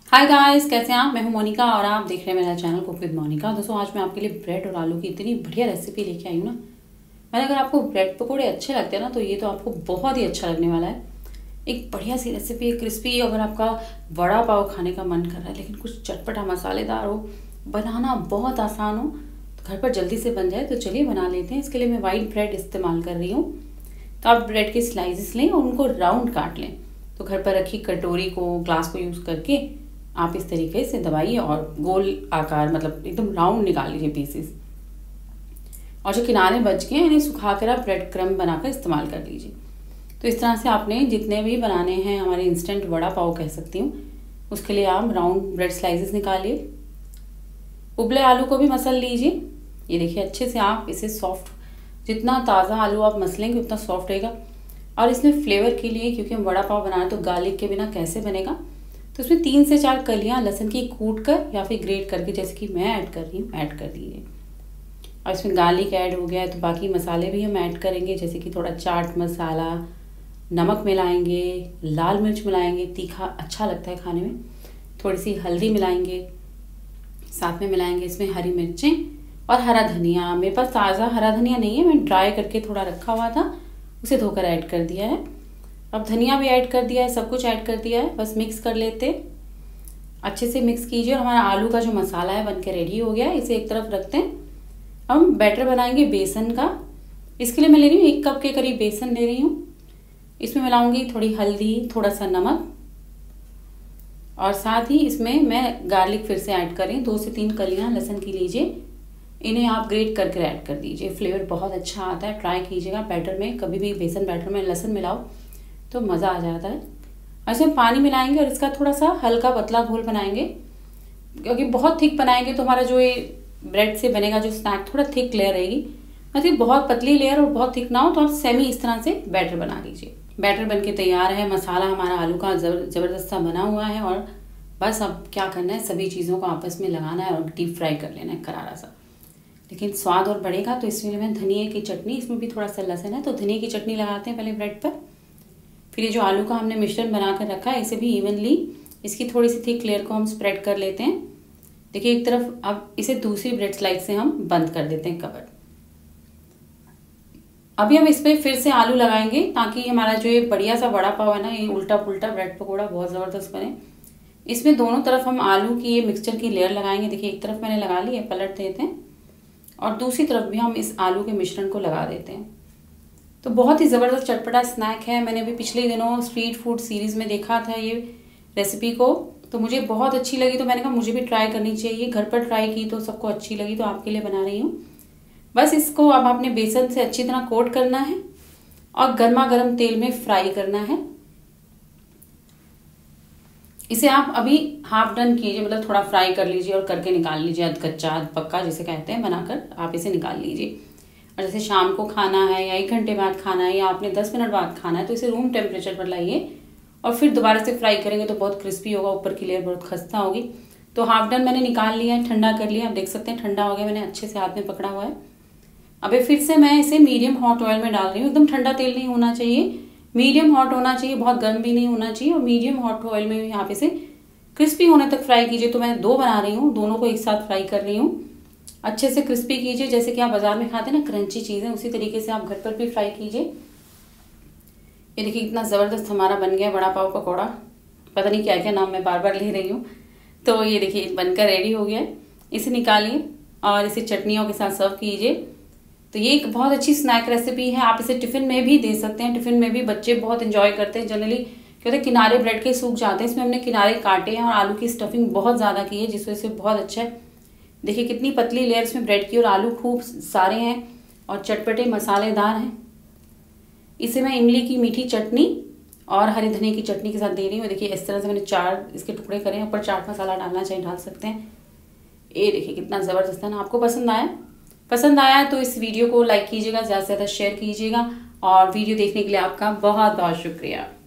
Hi guys, कैसे हैं आप। मैं हूं मोनिका और आप देख रहे हैं मेरा चैनल कुक विद मोनिका। दोस्तों, आज मैं आपके लिए ब्रेड और आलू की इतनी बढ़िया रेसिपी लेके आई हूँ ना। मैंने अगर आपको ब्रेड पकोड़े अच्छे लगते हैं ना, तो ये तो आपको बहुत ही अच्छा लगने वाला है। एक बढ़िया सी रेसिपी, क्रिस्पी। अगर आपका वड़ा पाव खाने का मन कर रहा है लेकिन कुछ चटपटा मसालेदार हो, बनाना बहुत आसान हो, तो घर पर जल्दी से बन जाए, तो चलिए बना लेते हैं। इसके लिए मैं वाइट ब्रेड इस्तेमाल कर रही हूँ। तो आप ब्रेड के स्लाइसेस लें और उनको राउंड काट लें। तो घर पर रखी कटोरी को, ग्लास को यूज़ करके आप इस तरीके से दबाइए और गोल आकार, मतलब एकदम राउंड निकाल लीजिए पीसेस। और जो किनारे बच गए इन्हें सुखाकर आप ब्रेड क्रम्ब बनाकर इस्तेमाल कर लीजिए। तो इस तरह से आपने जितने भी बनाने हैं, हमारे इंस्टेंट वड़ा पाव कह सकती हूँ, उसके लिए आप राउंड ब्रेड स्लाइसेस निकालिए। उबले आलू को भी मसल लीजिए। ये देखिए, अच्छे से आप इसे सॉफ्ट, जितना ताज़ा आलू आप मसलेंगे उतना सॉफ्ट रहेगा। और इसमें फ्लेवर के लिए, क्योंकि हम वड़ा पाव बना रहे हैं, तो गार्लिक के बिना कैसे बनेगा, तो इसमें 3 से 4 कलियां लहसुन की कूट कर या फिर ग्रेट करके, जैसे कि मैं ऐड कर रही हूँ, ऐड कर दीजिए। और इसमें गार्लिक ऐड हो गया है तो बाकी मसाले भी हम ऐड करेंगे, जैसे कि थोड़ा चाट मसाला, नमक मिलाएंगे, लाल मिर्च मिलाएंगे, तीखा अच्छा लगता है खाने में, थोड़ी सी हल्दी मिलाएंगे, साथ में मिलाएंगे इसमें हरी मिर्चें और हरा धनिया। मेरे पास ताज़ा हरा धनिया नहीं है, मैं ड्राई करके थोड़ा रखा हुआ था, उसे धोकर ऐड कर दिया है। अब धनिया भी ऐड कर दिया है, सब कुछ ऐड कर दिया है। बस मिक्स कर लेते, अच्छे से मिक्स कीजिए। और हमारा आलू का जो मसाला है बनके रेडी हो गया है, इसे एक तरफ रखते हैं। हम बैटर बनाएंगे बेसन का। इसके लिए मैं ले रही हूँ 1 कप के करीब बेसन ले रही हूँ। इसमें मिलाऊंगी थोड़ी हल्दी, थोड़ा सा नमक, और साथ ही इसमें मैं गार्लिक फिर से ऐड कर रही हूँ। 2 से 3 कलियाँ लहसुन की लीजिए, इन्हें आप ग्रेट करके ऐड कर दीजिए। फ्लेवर बहुत अच्छा आता है, ट्राई कीजिएगा। बैटर में कभी भी बेसन बैटर में लहसुन मिलाओ तो मज़ा आ जाता है। और इसमें पानी मिलाएंगे और इसका थोड़ा सा हल्का पतला घोल बनाएंगे, क्योंकि बहुत थिक बनाएंगे तो हमारा जो ये ब्रेड से बनेगा जो स्नैक, थोड़ा थिक लेयर रहेगी। मतलब बहुत पतली लेयर और बहुत थिक ना हो, तो आप सेमी इस तरह से बैटर बना लीजिए। बैटर बनके तैयार है। मसाला हमारा आलू का ज़बरदस्त सा बना हुआ है। और बस अब क्या करना है, सभी चीज़ों को आपस में लगाना है और डीप फ्राई कर लेना है करारा सा। लेकिन स्वाद और बढ़ेगा, तो इसमें मैं धनिया की चटनी, इसमें भी थोड़ा सा लहसुन है तो धनिया की चटनी लगाते हैं पहले ब्रेड पर। फिर ये जो आलू का हमने मिश्रण बनाकर रखा है, इसे भी इवनली इसकी थोड़ी सी थिक लेयर को हम स्प्रेड कर लेते हैं। देखिए एक तरफ, अब इसे दूसरी ब्रेड स्लाइस से हम बंद कर देते हैं कवर। अभी हम इस पर फिर से आलू लगाएंगे, ताकि हमारा जो ये बढ़िया सा वड़ा पाव है ना, ये उल्टा पुल्टा ब्रेड पकौड़ा बहुत ज़बरदस्त बने। इसमें दोनों तरफ हम आलू की ये मिक्सचर की लेयर लगाएंगे। देखिए एक तरफ मैंने लगा ली है, पलट देते हैं, और दूसरी तरफ भी हम इस आलू के मिश्रण को लगा देते हैं। तो बहुत ही ज़बरदस्त चटपटा स्नैक है। मैंने अभी पिछले दिनों स्ट्रीट फूड सीरीज़ में देखा था ये रेसिपी को, तो मुझे बहुत अच्छी लगी। तो मैंने कहा मुझे भी ट्राई करनी चाहिए। घर पर ट्राई की तो सबको अच्छी लगी, तो आपके लिए बना रही हूँ। बस इसको अब आपने बेसन से अच्छी तरह कोट करना है और गर्मा गर्म तेल में फ्राई करना है। इसे आप अभी हाफ डन कीजिए, मतलब थोड़ा फ्राई कर लीजिए और करके निकाल लीजिए। अध कच्चा अध पक्का जिसे कहते हैं, बनाकर आप इसे निकाल लीजिए। और जैसे शाम को खाना है या 1 घंटे बाद खाना है या आपने 10 मिनट बाद खाना है, तो इसे रूम टेम्परेचर पर लाइए और फिर दोबारा से फ्राई करेंगे तो बहुत क्रिस्पी होगा, ऊपर की लेयर बहुत खस्ता होगी। तो हाफ डन मैंने निकाल लिया है, ठंडा कर लिया। आप देख सकते हैं ठंडा हो गया, मैंने अच्छे से हाथ में पकड़ा हुआ है। अभी फिर से मैं इसे मीडियम हॉट ऑयल में डाल रही हूँ। एकदम ठंडा तेल नहीं होना चाहिए, मीडियम हॉट होना चाहिए, बहुत गर्म भी नहीं होना चाहिए। और मीडियम हॉट ऑयल में आप इसे क्रिस्पी होने तक फ्राई कीजिए। तो मैं 2 बना रही हूँ, दोनों को एक साथ फ्राई कर रही हूँ। अच्छे से क्रिस्पी कीजिए, जैसे कि आप बाजार में खाते हैं ना क्रंची चीज़ें, उसी तरीके से आप घर पर भी फ्राई कीजिए। ये देखिए कितना ज़बरदस्त हमारा बन गया वड़ा पाव पकौड़ा। पता नहीं क्या क्या नाम मैं बार बार ले रही हूँ। तो ये देखिए बनकर रेडी हो गया है। इसे निकालिए और इसे चटनियों के साथ सर्व कीजिए। तो ये एक बहुत अच्छी स्नैक रेसिपी है। आप इसे टिफ़िन में भी दे सकते हैं। टिफ़िन में भी बच्चे बहुत इंजॉय करते हैं। जनरली क्या होता है, किनारे ब्रेड के सूख जाते हैं, इसमें हमने किनारे काटे हैं और आलू की स्टफिंग बहुत ज़्यादा की है, जिस वजह से बहुत अच्छा है। देखिए कितनी पतली लेयर इसमें ब्रेड की और आलू खूब सारे हैं और चटपटे मसालेदार हैं। इसे मैं इमली की मीठी चटनी और हरे धनिया की चटनी के साथ दे रही हूँ। देखिए इस तरह से मैंने 4 इसके टुकड़े करे हैं। ऊपर चाट मसाला डालना चाहिए, डाल सकते हैं। ये देखिए कितना ज़बरदस्त है ना। आपको पसंद आया तो इस वीडियो को लाइक कीजिएगा, ज़्यादा से ज़्यादा शेयर कीजिएगा। और वीडियो देखने के लिए आपका बहुत बहुत शुक्रिया।